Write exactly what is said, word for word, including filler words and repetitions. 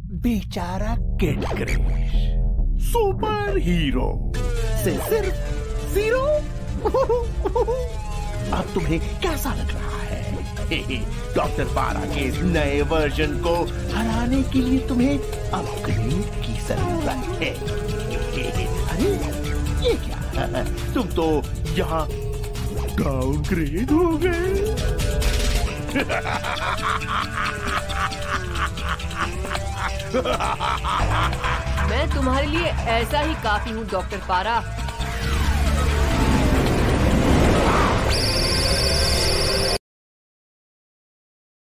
बेचारा kid crash super hero से सिर्फ जीरो। अब तुम्हें कैसा लग रहा है? डॉक्टर पारा के इस नए वर्जन को हराने के लिए तुम्हें अपग्रेड की जरूरत है। अरे ये क्या, तुम तो यहाँ डाउनग्रेड हो गए। मैं तुम्हारे लिए ऐसा ही काफी हूँ डॉक्टर पारा।